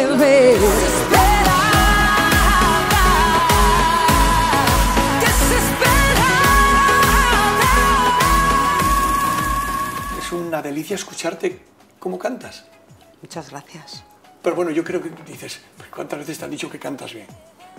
ver. Es una delicia escucharte cómo cantas. Muchas gracias. Pero bueno, yo creo que dices, ¿cuántas veces te han dicho que cantas bien?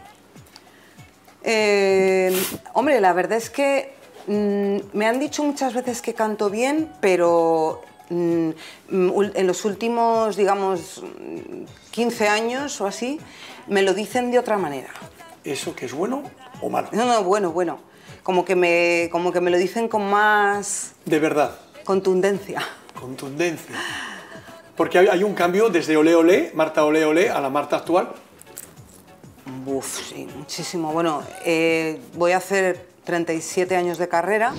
Hombre, la verdad es que me han dicho muchas veces que canto bien, pero en los últimos, digamos, 15 años o así, me lo dicen de otra manera. ¿Eso que es bueno o malo? No, no, bueno, bueno. Como que me lo dicen con más... De verdad. Contundencia. Contundencia. Porque hay un cambio desde Olé Olé, Marta Olé Olé, a la Marta actual. Uf, sí, muchísimo. Bueno, voy a hacer 37 años de carrera.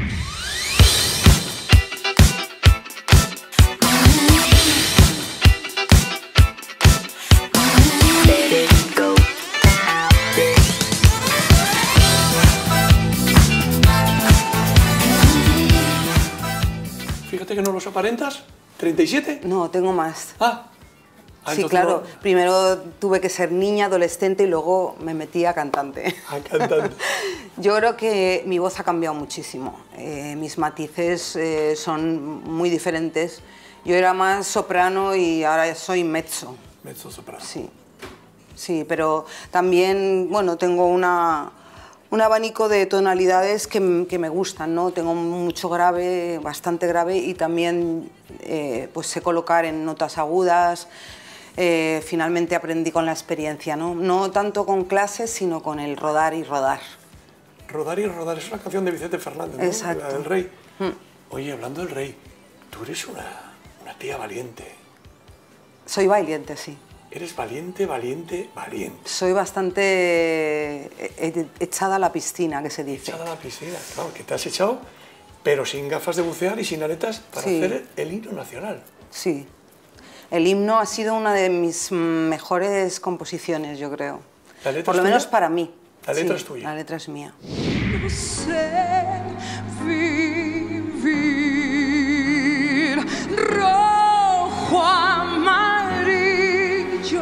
Fíjate que no los aparentas. ¿37? No, tengo más. Sí, Sí, claro. No... Primero tuve que ser niña, adolescente y luego me metí a cantante. A cantante. Yo creo que mi voz ha cambiado muchísimo. Mis matices son muy diferentes. Yo era más soprano y ahora soy mezzo. Mezzo soprano. Sí. Sí, pero también, bueno, tengo un abanico de tonalidades que me gustan, ¿no? Tengo mucho grave, bastante grave y también pues sé colocar en notas agudas. Finalmente aprendí con la experiencia, ¿no? No tanto con clases, sino con el rodar y rodar. Rodar y rodar, es una canción de Vicente Fernández, ¿no? Exacto. La del Rey. Oye, hablando del Rey, tú eres una tía valiente. Soy valiente, sí. Eres valiente, valiente, valiente. Soy bastante echada a la piscina, que se dice. Echada a la piscina, claro, que te has echado, pero sin gafas de bucear y sin aletas para hacer el himno nacional. Sí. El himno ha sido una de mis mejores composiciones, yo creo. ¿La letra por lo menos para mí. La letra es tuya. La letra es mía. No sé vivir rojo, amarillo,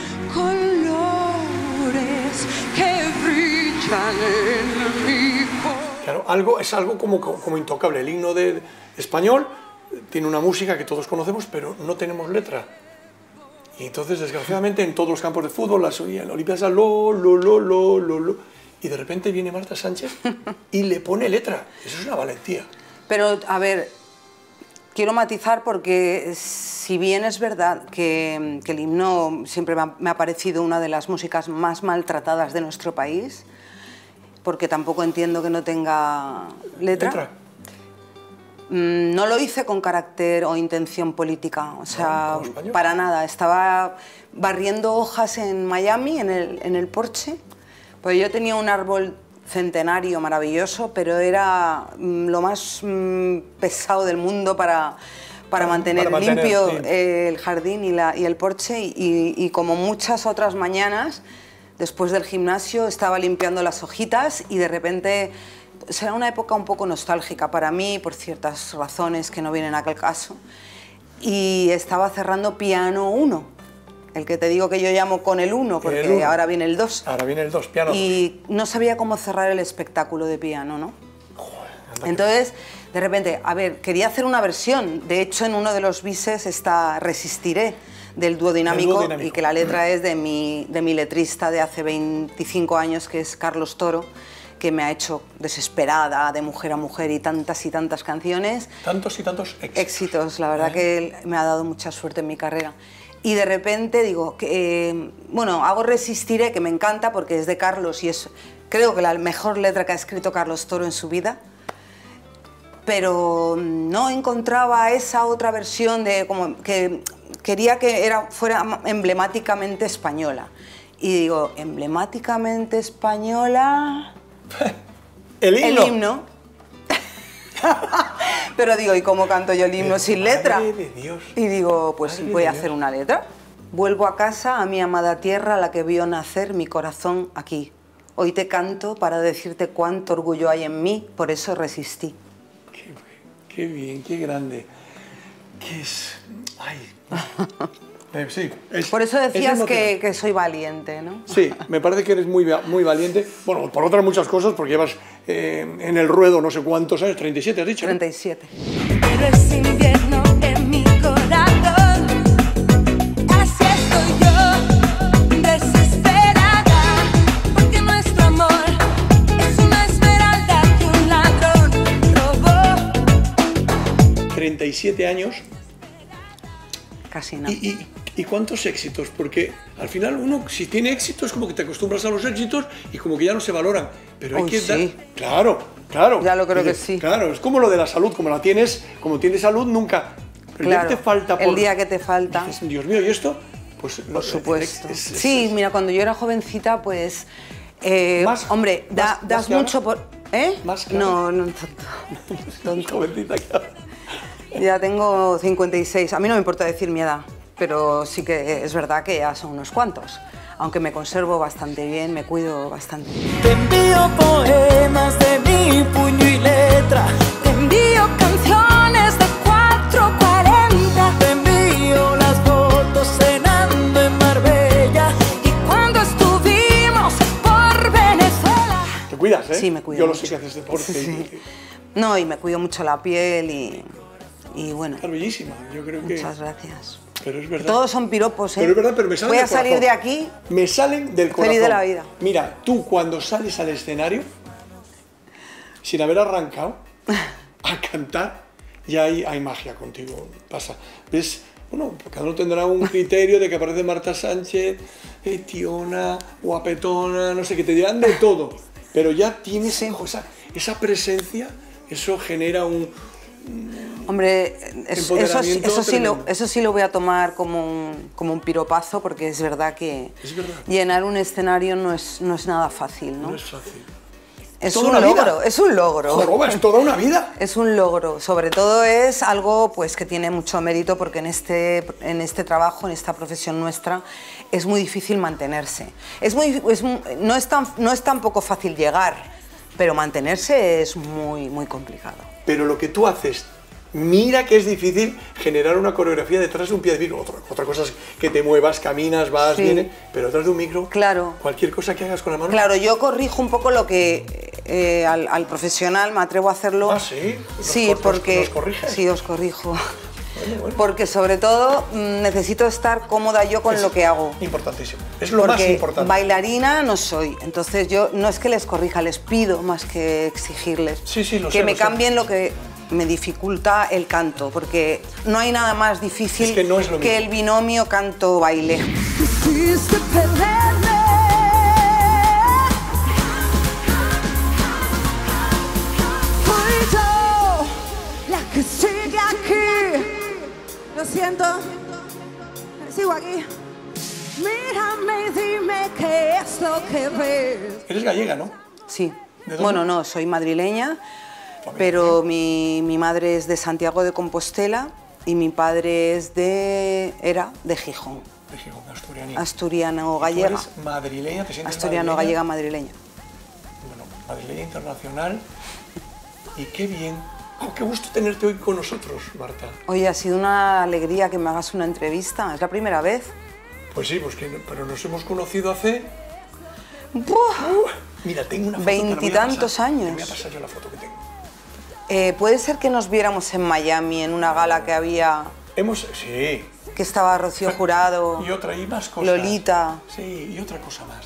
colores que brillan en mi corazón. Claro, es algo como intocable. El himno español tiene una música que todos conocemos, pero no tenemos letra. Y entonces, desgraciadamente, en todos los campos de fútbol, las Olimpiadas, lo. Y de repente viene Marta Sánchez y le pone letra. Eso es una valentía. Pero, a ver, quiero matizar porque si bien es verdad que el himno siempre me ha parecido una de las músicas más maltratadas de nuestro país, porque tampoco entiendo que no tenga letra. No lo hice con carácter o intención política, o sea, no, para nada. Estaba barriendo hojas en Miami, en el porche, pues yo tenía un árbol centenario maravilloso, pero era lo más pesado del mundo para mantener limpio el jardín y el porche, y como muchas otras mañanas, después del gimnasio, estaba limpiando las hojitas y de repente... Será una época un poco nostálgica para mí, por ciertas razones que no vienen a aquel caso. Y estaba cerrando piano 1, el que te digo que yo llamo con el 1, porque ahora viene el 2. Ahora viene el 2, piano 2. Y no sabía cómo cerrar el espectáculo de piano, ¿no? Joder, entonces, de repente, a ver, quería hacer una versión. De hecho, en uno de los bises está Resistiré, del dúo dinámico, y que la letra es de mi letrista de hace 25 años, que es Carlos Toro, que me ha hecho Desesperada, De mujer a mujer y tantas canciones. Tantos y tantos éxitos. Éxitos, la verdad que él me ha dado mucha suerte en mi carrera. Y de repente digo, bueno, hago Resistiré, que me encanta porque es de Carlos y es, creo que la mejor letra que ha escrito Carlos Toro en su vida, pero no encontraba esa otra versión de como que quería que fuera emblemáticamente española. Y digo, emblemáticamente española... El himno. El himno. Pero digo, ¿y cómo canto yo el himno sin letra? Madre de Dios. Y digo, pues voy a hacer una letra. Vuelvo a casa, a mi amada tierra, la que vio nacer mi corazón aquí. Hoy te canto para decirte cuánto orgullo hay en mí, por eso resistí. Qué bien, qué grande. ¿Qué es? Ay. Sí, Por eso es decías emocionante. que soy valiente, ¿no? Sí, me parece que eres muy valiente. Bueno, por otras muchas cosas, porque llevas en el ruedo no sé cuántos años, 37 has dicho, ¿no? 37. Pero es invierno en mi corazón. Así estoy yo, desesperada, porque nuestro amor es una esmeralda que un ladrón robó. 37 años. Casi no. ¿Y cuántos éxitos? Porque al final uno, si tiene éxitos, como que te acostumbras a los éxitos y como que ya no se valoran. Pero hay Uy, que dar... sí. Claro, claro. Ya lo creo que Dices, sí. Claro, es como lo de la salud, como tienes salud, nunca... Pero Claro, ya te falta por... el día que te falta. Dices, Dios mío, ¿y esto? Pues Por supuesto. sí, Sí, mira, cuando yo era jovencita, pues... Más- hombre, más das que ahora. mucho por... ¿Eh? Más que No, no tanto. jovencita que ahora. Ya tengo 56. A mí no me importa decir mi edad, pero sí que es verdad que ya son unos cuantos. Aunque me conservo bastante bien, me cuido bastante. Te envío poemas de mi puño y letra. Te envío canciones de 4:40. Te envío las fotos cenando en Marbella. Y cuando estuvimos por Venezuela. Te cuidas, ¿eh? Sí, me cuido Yo lo mucho. sé que haces deporte. Sí. No, y me cuido mucho la piel y bueno, Estás bellísima, yo creo que... muchas gracias. Pero es verdad. Todos son piropos, ¿eh? Pero es verdad, pero me salen Voy a del salir corazón. de aquí. Me salen del corazón. Feliz de la vida. Mira, tú cuando sales al escenario, sin haber arrancado a cantar, ya hay magia contigo. Pasa. ¿Ves? Bueno, cada uno tendrá un criterio de que aparece Marta Sánchez, tiona, guapetona, no sé, que te dirán de todo. Pero ya tienes esa presencia, eso genera un... Hombre, Empoderamiento tremendo. eso sí lo voy a tomar como un piropazo, porque es verdad que Es verdad. llenar un escenario no es nada fácil, ¿no? No es fácil. Es toda un una vida. logro, es un logro. Joroba, es toda una vida. Es un logro, sobre todo es algo pues que tiene mucho mérito, porque en este trabajo, en esta profesión nuestra, es muy difícil mantenerse. No es tampoco fácil llegar, pero mantenerse es muy complicado. Pero lo que tú haces, mira que es difícil generar una coreografía detrás de un pie de micro. Otra cosa es que te muevas, caminas, vas, Sí. vienes, pero detrás de un micro, Claro. cualquier cosa que hagas con la mano. Claro, yo corrijo un poco lo que al profesional me atrevo a hacerlo. Ah, ¿sí? Sí, porque ¿Nos corriges? sí, os corrijo. Bueno. Porque sobre todo necesito estar cómoda yo con lo que hago. Importantísimo. Es lo más Porque importante. bailarina no soy, entonces yo no es que les corrija, les pido más que exigirles. Sí, sí, lo que sé, me lo sé. cambien lo que me dificulta el canto, porque no hay nada más difícil Es que no es lo mismo. el binomio canto-baile. Quisiste perderme. Fui yo la que sigue aquí. Lo siento, sigo aquí. Mírame y dime qué es lo que ves. Eres gallega, ¿no? Sí. ¿De dónde? Bueno, no, soy madrileña, pero mi madre es de Santiago de Compostela y mi padre era de Gijón. De Gijón, asturianía. Asturiano Tú gallega. eres madrileña, te sientes Asturiano madrileña. gallega madrileña. Bueno, madrileña internacional. Y qué bien. Oh, qué gusto tenerte hoy con nosotros, Marta. Oye, ha sido una alegría que me hagas una entrevista. Es la primera vez. Pues sí, pero nos hemos conocido hace... ¡Buah! Mira, tengo una foto. te la voy a Veintitantos pasar. años. Te voy a pasar yo la foto que tengo. ¿Puede ser que nos viéramos en Miami en una gala que había, Sí. que estaba Rocío Jurado, Y otra, y más cosas. Lolita? Sí, y otra cosa más.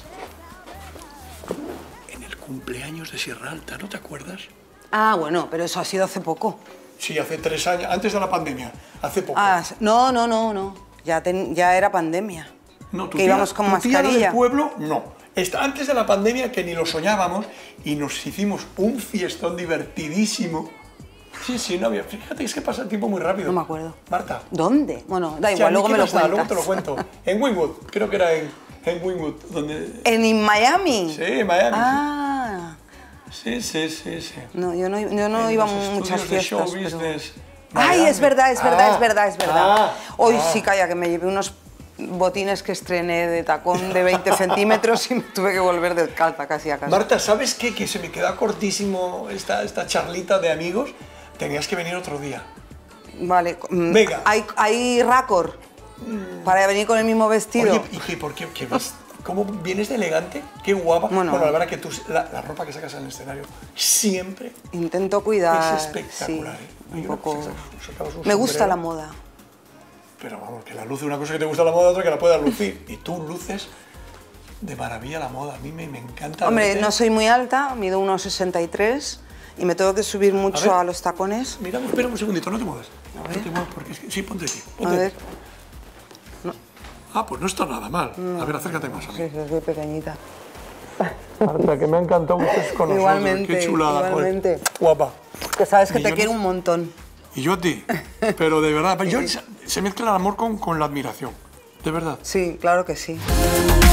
En el cumpleaños de Sierra Alta, ¿no te acuerdas? Ah, bueno, pero eso ha sido hace poco. Sí, hace 3 años, antes de la pandemia, hace poco. Ah, no. Ya era pandemia. No, tu que íbamos con tu tía, la mascarilla. del pueblo, no. Antes de la pandemia, que ni lo soñábamos, y nos hicimos un fiestón divertidísimo. Sí, no había... Fíjate, es que pasa el tiempo muy rápido. No me acuerdo. Marta. ¿Dónde? Bueno, da Sí, igual, a mí luego qué me lo más da, cuentas. luego te lo cuento. En Wynwood, creo que era en Wynwood, donde... ¿En Miami? Sí, en Miami. Ah, Sí. no, yo no En iba a los muchas estudios de fiestas. show pero- business, Ay, Miami. es verdad. Hoy Ah. sí, calla, que me llevé unos botines que estrené de tacón de 20 centímetros y me tuve que volver descalza casi a casa. Marta, ¿sabes qué? Que se me queda cortísimo esta charlita de amigos. Tenías que venir otro día. Vale. Venga. ¿Hay récord? para venir con el mismo vestido. Oye, ¿y qué, por qué, cómo vienes de elegante? Qué guapa. Bueno, la verdad que la ropa que sacas en el escenario siempre intento cuidar. es espectacular. Sí, ¿eh? un poco. Sacabas un Me gusta sombrero, la moda. Pero vamos, que la luz, una cosa que te gusta la moda, otra que la puedas lucir. Y tú luces de maravilla la moda. A mí me encanta. Hombre, verte. no soy muy alta, mido 1,63 y me tengo que subir mucho a los tacones. Mira, espera un segundito, no te muevas. A No ver. te muevas porque es que... Sí, ponte aquí. A Ponte ver. aquí. Ah, pues no está nada mal. A ver, acércate más a mí. Sí, soy pequeñita. Marta, que me ha encantado que estés con Igualmente, nosotros. Qué chulada, joder. igualmente. Guapa. Que sabes que te Millones. quiero un montón. Y yo a ti. Pero de verdad, se mezcla el amor con la admiración. De verdad. Sí, claro que sí.